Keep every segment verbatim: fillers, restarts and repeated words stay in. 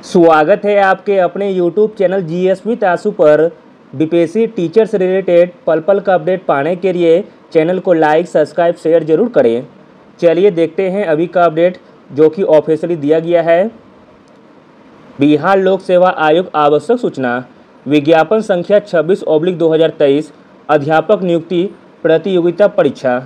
स्वागत है आपके अपने YouTube channel G S with Ashu पर। बीपीएससी टीचर से रिलेटेड पल पल का अपडेट पाने के लिए चैनल को लाइक सब्सक्राइब शेयर जरूर करें। चलिए देखते हैं अभी का अपडेट जो कि ऑफिशियली दिया गया है। बिहार लोक सेवा आयोग आवश्यक सूचना विज्ञापन संख्या छब्बीस ओब्लिक दो हज़ार तेईस अध्यापक नियुक्ति प्रतियोगिता परीक्षा।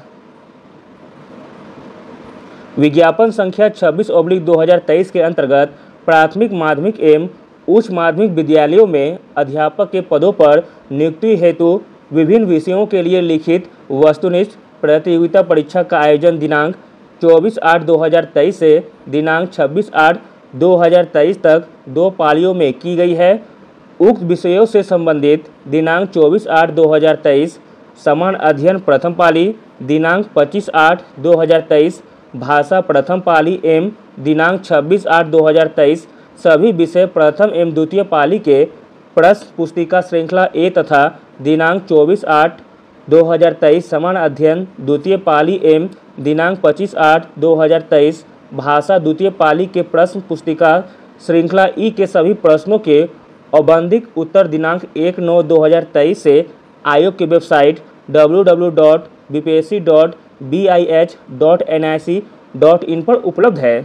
विज्ञापन संख्या छब्बीस ओब्लिक दो हज़ार तेईस के अंतर्गत प्राथमिक माध्यमिक एवं उच्च माध्यमिक विद्यालयों में अध्यापक के पदों पर नियुक्ति हेतु विभिन्न विषयों के लिए लिखित वस्तुनिष्ठ प्रतियोगिता परीक्षा का आयोजन दिनांक चौबीस आठ दो हज़ार तेईस से दिनांक छब्बीस आठ दो हज़ार तेईस तक दो पालियों में की गई है। उक्त विषयों से संबंधित दिनांक चौबीस आठ दो हज़ार तेईस समान अध्ययन प्रथम पाली, दिनांक पच्चीस आठ दो हज़ार तेईस भाषा प्रथम पाली एवं दिनांक छब्बीस आठ दो हज़ार तेईस सभी विषय प्रथम एवं द्वितीय पाली के प्रश्न पुस्तिका श्रृंखला ए तथा दिनांक चौबीस आठ दो हज़ार तेईस समान अध्ययन द्वितीय पाली एवं दिनांक पच्चीस आठ दो हज़ार तेईस भाषा द्वितीय पाली के प्रश्न पुस्तिका श्रृंखला ई के सभी प्रश्नों के औबंधिक उत्तर दिनांक एक नौ दो हज़ार तेईस से आयोग की website W W W dot B P S C dot B I H dot N I C dot in पर उपलब्ध है।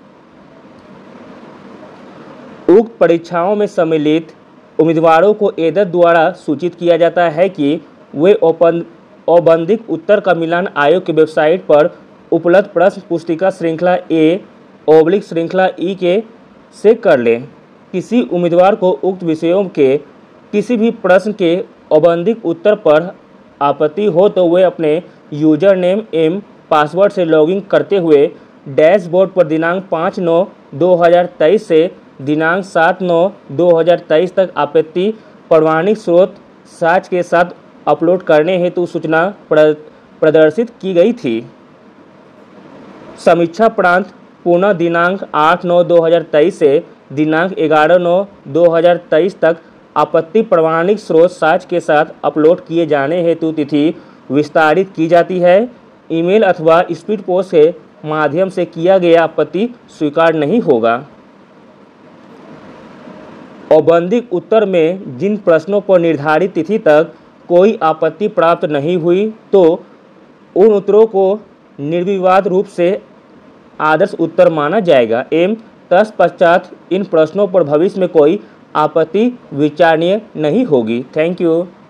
उक्त परीक्षाओं में सम्मिलित उम्मीदवारों को एदर द्वारा सूचित किया जाता है कि वे औबंधिक उत्तर का मिलान आयोग की वेबसाइट पर उपलब्ध प्रश्न पुस्तिका श्रृंखला ए ओब्लिक श्रृंखला ई के से कर लें। किसी उम्मीदवार को उक्त विषयों के किसी भी प्रश्न के औबंधिक उत्तर पर आपत्ति हो तो वे अपने यूजर नेम एवं पासवर्ड से लॉगिन करते हुए डैशबोर्ड पर दिनांक पाँच नौ दो हज़ार तेईस से दिनांक सात नौ दो हज़ार तेईस तक आपत्ति प्रमाणिक स्रोत साक्ष्य के साथ अपलोड करने हेतु सूचना प्रदर्शित की गई थी। समीक्षा प्रांत पुनः दिनांक आठ नौ दो हज़ार तेईस से दिनांक ग्यारह नौ दो हज़ार तेईस तक आपत्ति प्रमाणिक स्रोत साक्ष्य के साथ अपलोड किए जाने हेतु तिथि विस्तारित की जाती है। ईमेल अथवा स्पीड पोस्ट के माध्यम से किया गया आपत्ति स्वीकार नहीं होगा। औबंधिक उत्तर में जिन प्रश्नों पर निर्धारित तिथि तक कोई आपत्ति प्राप्त नहीं हुई तो उन उत्तरों को निर्विवाद रूप से आदर्श उत्तर माना जाएगा एवं तत्पश्चात इन प्रश्नों पर भविष्य में कोई आपत्ति विचारणीय नहीं होगी। Thank you.